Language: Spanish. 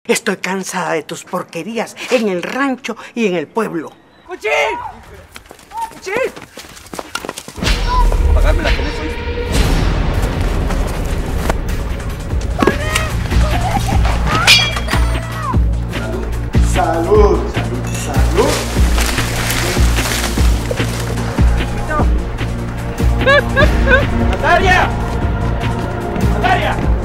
Estoy cansada de tus porquerías en el rancho y en el pueblo. ¡Cuchín! ¡Cuchín! Pagarme la tenés hoy. Salud, salud, salud. ¡Natalia! ¡Natalia!